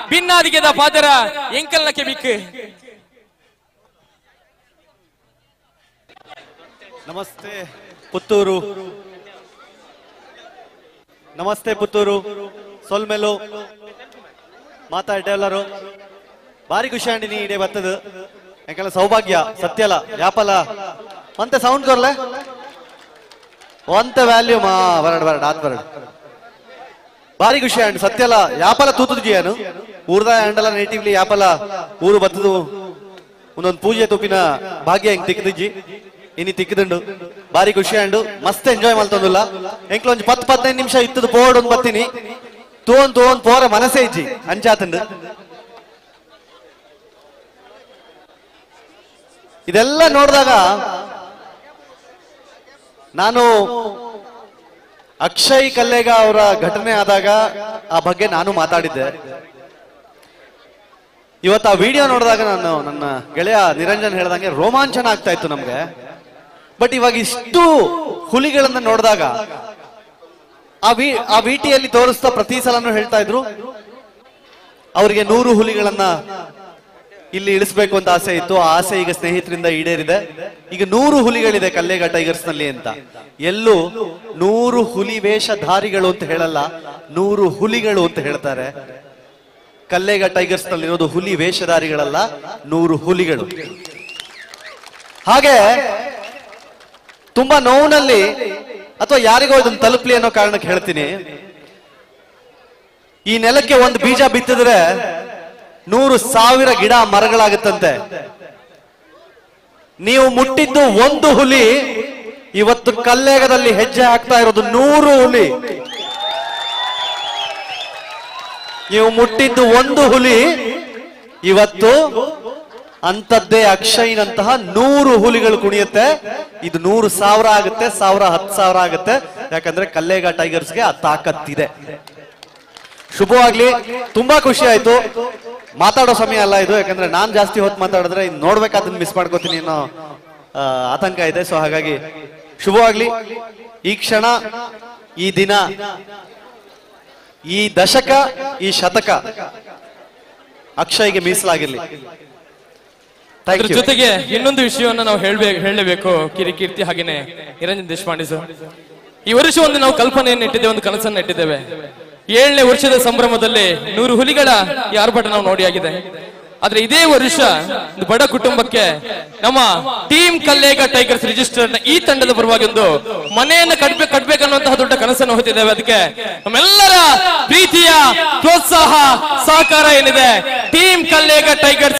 ಭಿನ್ನಾದಿಗೆದ ಪಾದರ ಎಂಕಲ್ನ ಕೆಬಿಕ್. ನಮಸ್ತೆ ಪುತ್ತೂರು, ನಮಸ್ತೆ ಪುತ್ತೂರು ಸೊಲ್ಮೆಲು ಮಾತಾಡ್ಡೆಲ್ಲರು ಬಾರಿ ಖುಷಿ ಆಂಡಿನಿ ಇಡೇ ಬತ್ತದು ಯಾಕಂದ್ರೆ ಸೌಭಾಗ್ಯ ಸತ್ಯಲ ಯಾಪಲ ಮತ್ತೆ ಸೌಂಡ್ ಕೊರ್ಲೆ ಒಂತ ವ್ಯಾಲ್ಯೂ ಮಾ ಬರಡ್ ಬರಡ್ ಆತ್ ಬರಡ್ ಬಾರಿ ಖುಷಿ ಆಂಡ್ ಸತ್ಯಲ ಯಾಪಲ ತೂತದ ಜಿಯನು ಊರ್ದ ಆಂಡಲ ನೇಟಿವ್ಲಿ ಯಾಪಲ ಊರು ಬತ್ತದು ಒಂದೊಂದು ಪೂಜೆ ತುಪ್ಪಿನ ಭಾಗ್ಯ ಹೆಂಗ್ ತಿಕ್ಕದಿಜ್ಜಿ ಇನಿ ತಿಕ್ಕದಂಡು ಬಾರಿ ಖುಷಿ ಆಂಡು ಮಸ್ತ್ ಎಂಜಾಯ್ ಮಲ್ತೊಂದುಲ್ಲ ಎಂಕ್ಲ ಒಂಜಿ 10-15 ನಿಮಿಷ ಇತ್ತದ ಬೋರ್ಡ್ ಒಂದ್ ಬತ್ತೀನಿ ತೋನ್ ಪೋರ ಮನಸೇ ಇಜ್ಜಿ ಅಂಚಾತಂಡು ಇದೆಲ್ಲ ನೋಡಿದಾಗ ನಾನು ಅಕ್ಷಯ್ ಕಲ್ಲೇಗ ಅವರ ಘಟನೆ ಆದಾಗ ಆ ಬಗ್ಗೆ ನಾನು ಮಾತಾಡಿದ್ದೆ. ಇವತ್ತು ಆ ವಿಡಿಯೋ ನೋಡಿದಾಗ ನಾನು ನನ್ನ ಗೆಳೆಯ ನಿರಂಜನ್ ಹೇಳ್ದಂಗೆ ರೋಮಾಂಚನ ಆಗ್ತಾ ಇತ್ತು ನಮ್ಗೆ. ಬಟ್ ಇವಾಗ ಇಷ್ಟು ಹುಲಿಗಳನ್ನ ನೋಡಿದಾಗ ಆ ವಿಟಿಯಲ್ಲಿ ತೋರಿಸ್ತಾ ಪ್ರತಿ ಸಲನೂ ಹೇಳ್ತಾ ಇದ್ರು ಅವರಿಗೆ 100 ಹುಲಿಗಳನ್ನ ಇಲ್ಲಿ ಇಳಿಸ್ಬೇಕು ಅಂತ ಆಸೆ ಇತ್ತು. ಆ ಆಸೆ ಈಗ ಸ್ನೇಹಿತರಿಂದ ಈಡೇರಿದೆ. ಈಗ 100 ಹುಲಿಗಳಿದೆ ಕಲ್ಲೇಗ ಟೈಗರ್ಸ್ ನಲ್ಲಿ ಅಂತ. ಎಲ್ಲೂ 100 ಹುಲಿ ವೇಷಧಾರಿಗಳು ಅಂತ ಹೇಳಲ್ಲ, 100 ಹುಲಿಗಳು ಅಂತ ಹೇಳ್ತಾರೆ. ಕಲ್ಲೇಗ ಟೈಗರ್ಸ್ ನಲ್ಲಿ ಇರೋದು ಹುಲಿ ವೇಷಧಾರಿಗಳಲ್ಲ, 100 ಹುಲಿಗಳು. ಹಾಗೆ ತುಂಬಾ ನೋವಿನಲ್ಲಿ ಅಥವಾ ಯಾರಿಗೋ ಇದನ್ನು ತಲುಪಲಿ ಅನ್ನೋ ಕಾರಣಕ್ಕೆ ಹೇಳ್ತೀನಿ, ಈ ನೆಲಕ್ಕೆ ಒಂದು ಬೀಜ ಬಿತ್ತಿದ್ರೆ 100,000 ಗಿಡ ಮರಗಳಾಗುತ್ತಂತೆ. ನೀವು ಮುಟ್ಟಿದ್ದು ಒಂದು ಹುಲಿ, ಇವತ್ತು ಕಲ್ಲೇಗದಲ್ಲಿ ಹೆಜ್ಜೆ ಹಾಕ್ತಾ ಇರೋದು 100 ಹುಲಿ. ನೀವು ಮುಟ್ಟಿದ್ದು ಒಂದು ಹುಲಿ, ಇವತ್ತು ಅಂತದ್ದೇ ಅಕ್ಷಯ್ನಂತಹ 100 ಹುಲಿಗಳು ಕುಣಿಯುತ್ತೆ. ಇದು 100,000 ಆಗುತ್ತೆ, 1000 10,000 ಆಗುತ್ತೆ. ಯಾಕಂದ್ರೆ ಕಲ್ಲೇಗ ಟೈಗರ್ಸ್ಗೆ ಆ ತಾಕತ್ತಿದೆ. ಶುಭವಾಗ್ಲಿ. ತುಂಬಾ ಖುಷಿ ಆಯ್ತು. ಮಾತಾಡೋ ಸಮಯ ಅಲ್ಲ ಇದು, ಯಾಕಂದ್ರೆ ನಾನ್ ಜಾಸ್ತಿ ಹೊತ್ತು ಮಾತಾಡಿದ್ರೆ ಇನ್ನು ನೋಡ್ಬೇಕಾದನ್ನ ಮಿಸ್ ಮಾಡ್ಕೋತೀನಿ ಅನ್ನೋ ಆತಂಕ ಇದೆ. ಸೊ ಹಾಗಾಗಿ ಶುಭವಾಗ್ಲಿ. ಈ ಕ್ಷಣ, ಈ ದಿನ, ಈ ದಶಕ, ಈ ಶತಕ ಅಕ್ಷಯ್ಗೆ ಮೀಸಲಾಗಿರ್ಲಿ. ಅದ್ರ ಜೊತೆಗೆ ಇನ್ನೊಂದು ವಿಷಯವನ್ನ ನಾವು ಹೇಳಲೇಬೇಕು. ಕಿರಿಕೀರ್ತಿ ಹಾಗೇನೆ ನಿರಂಜನ್ ದೇಶಪಾಂಡೆ ಸರ್, ಈ ವರ್ಷ ಒಂದು ನಾವು ಕಲ್ಪನೆಯನ್ನು ಇಟ್ಟಿದ್ದೇವೆ, ಒಂದು ಕನಸನ್ನು ಇಟ್ಟಿದ್ದೇವೆ. 7ನೇ ವರ್ಷದ ಸಂಭ್ರಮದಲ್ಲಿ 100 ಹುಲಿಗಳ ಈ ಆರ್ಭಟ ನಾವು ನೋಡಿ ಆಗಿದೆ. ಆದ್ರೆ ಇದೇ ವರ್ಷ ಒಂದು ಬಡ ಕುಟುಂಬಕ್ಕೆ ನಮ್ಮ ಟೀಮ್ ಕಲ್ಲೇಗ ಟೈಗರ್ಸ್ ರಿಜಿಸ್ಟರ್ ಈ ತಂಡದ ಪರವಾಗಿ ಒಂದು ಮನೆಯನ್ನು ಕಟ್ಬೇಕನ್ನುವಂತಹ ದೊಡ್ಡ ಕನಸನ್ನು ಹೊತ್ತಿದ್ದೇವೆ. ಅದಕ್ಕೆ ನಮ್ಮೆಲ್ಲರ ಪ್ರೀತಿಯ ಪ್ರೋತ್ಸಾಹ ಸಹಕಾರ ಏನಿದೆ ಟೀಮ್ ಕಲ್ಲೇಗ ಟೈಗರ್ಸ್